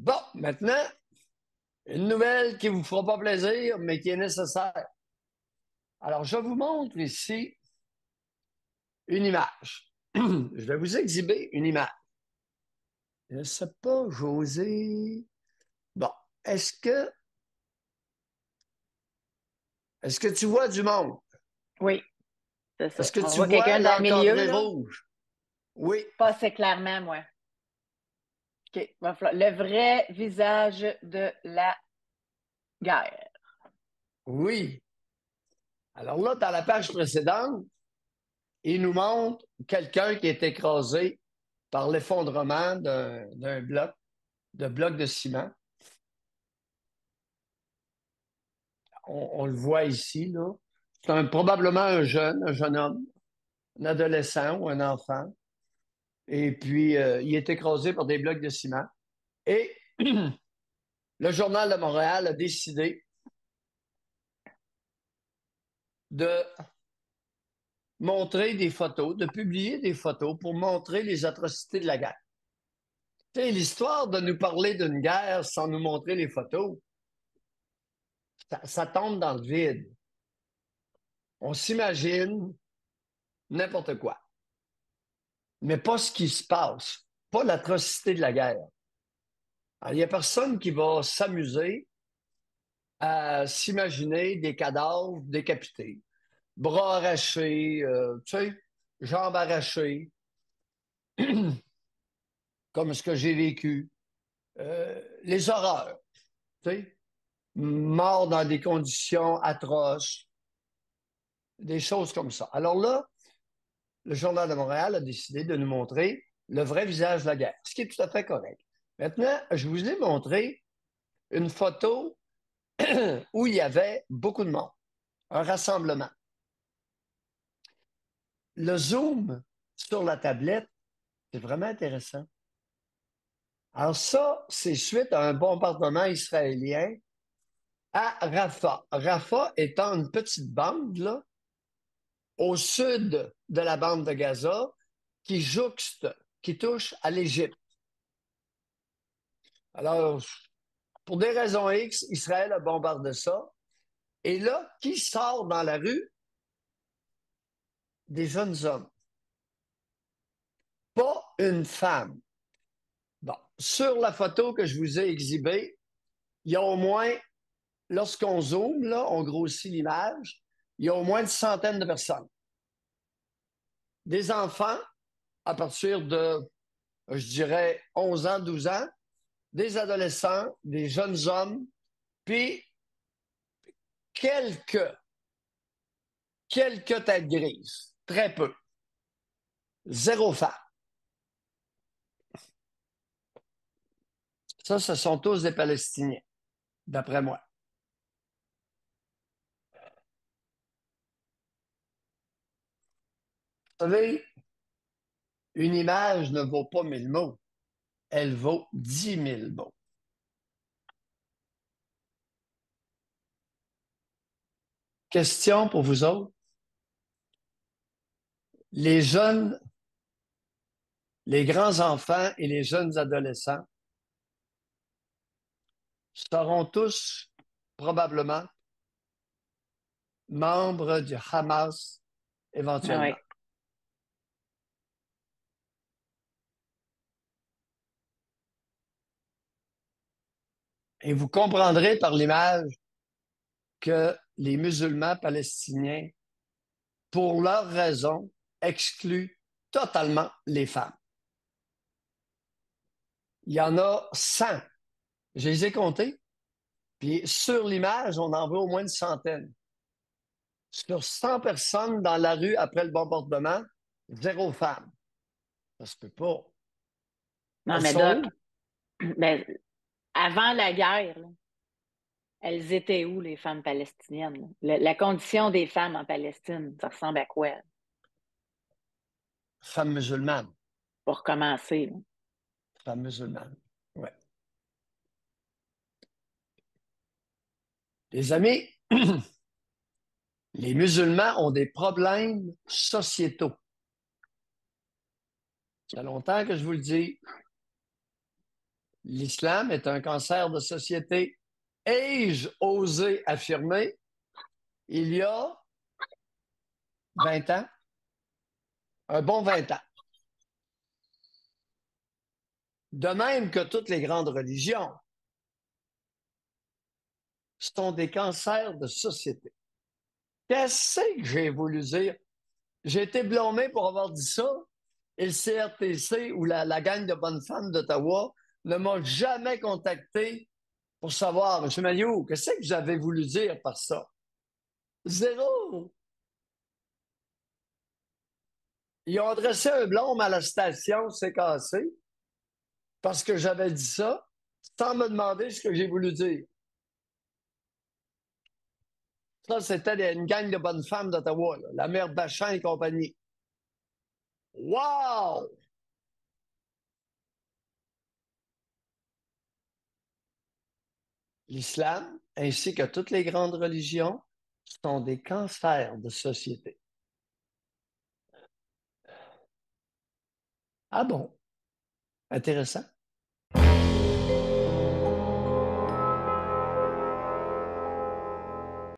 Bon, maintenant, une nouvelle qui ne vous fera pas plaisir, mais qui est nécessaire. Alors, je vous montre ici une image. Je vais vous exhiber une image. Je ne sais pas, José. Bon, est-ce que tu vois du monde? Oui, c'est Est-ce ça. que On tu voit vois quelqu'un dans le milieu, l'encadré là. rouge? Oui, Pas assez clairement, moi. OK. Le vrai visage de la guerre. oui. Alors là, dans la page précédente, il nous montre quelqu'un qui est écrasé par l'effondrement d'un bloc de ciment. On le voit ici, là. C'est probablement un jeune homme, un adolescent ou un enfant. Et puis, il est écrasé par des blocs de ciment. Et le Journal de Montréal a décidé de montrer des photos, de publier des photos pour montrer les atrocités de la guerre. Tu sais, l'histoire de nous parler d'une guerre sans nous montrer les photos, ça tombe dans le vide. On s'imagine n'importe quoi, mais pas ce qui se passe, pas l'atrocité de la guerre. Alors, il n'y a personne qui va s'amuser à s'imaginer des cadavres décapités, bras arrachés, tu sais, jambes arrachées, comme ce que j'ai vécu. Les horreurs, tu sais, morts dans des conditions atroces, des choses comme ça. Alors là, le Journal de Montréal a décidé de nous montrer le vrai visage de la guerre, ce qui est tout à fait correct. Maintenant, je vous ai montré une photo où il y avait beaucoup de monde, un rassemblement. Le zoom sur la tablette, c'est vraiment intéressant. Alors ça, c'est suite à un bombardement israélien à Rafah. Rafah étant une petite bande, là, au sud de la bande de Gaza, qui touche à l'Égypte. Alors, pour des raisons X, Israël a bombardé ça. Et là, qui sort dans la rue? Des jeunes hommes. Pas une femme. Bon, sur la photo que je vous ai exhibée, il y a au moins, lorsqu'on zoome, là, on grossit l'image, il y a au moins une centaine de personnes. Des enfants à partir de, je dirais, 11 ans, 12 ans, des adolescents, des jeunes hommes, puis quelques, quelques têtes grises. Très peu. Zéro femme. Ça, ce sont tous des Palestiniens, d'après moi. Vous savez, une image ne vaut pas 1000 mots. Elle vaut 10 000 mots. Question pour vous autres. Les jeunes, les grands enfants et les jeunes adolescents seront tous probablement membres du Hamas Ah éventuellement. ouais. Et vous comprendrez par l'image que les musulmans palestiniens, pour leurs raisons, excluent totalement les femmes. Il y en a 100. Je les ai comptés. Puis sur l'image, on en voit au moins une centaine. Sur 100 personnes dans la rue après le bombardement, zéro femme. Ça se peut pas. Non, Elles mais sont Doc, où? ben, avant la guerre, là, elles étaient où, les femmes palestiniennes? La condition des femmes en Palestine, ça ressemble à quoi? Femmes musulmanes. Pour commencer, là? Femmes musulmanes. Ouais. Les amis, les musulmans ont des problèmes sociétaux. Ça fait longtemps que je vous le dis. L'islam est un cancer de société. Ai-je osé affirmer il y a 20 ans? Un bon 20 ans. De même que toutes les grandes religions sont des cancers de société. Qu'est-ce que j'ai voulu dire? J'ai été blâmé pour avoir dit ça et le CRTC ou la gang de bonnes femmes d'Ottawa ne m'a jamais contacté pour savoir, M. Maillot, qu'est-ce que vous avez voulu dire par ça? Zéro. Ils ont adressé un blâme à la station CKC parce que j'avais dit ça sans me demander ce que j'ai voulu dire. Ça, c'était une gang de bonnes femmes d'Ottawa, la mère Bachin et compagnie. Wow! L'islam, ainsi que toutes les grandes religions, sont des cancers de société. Ah bon? Intéressant.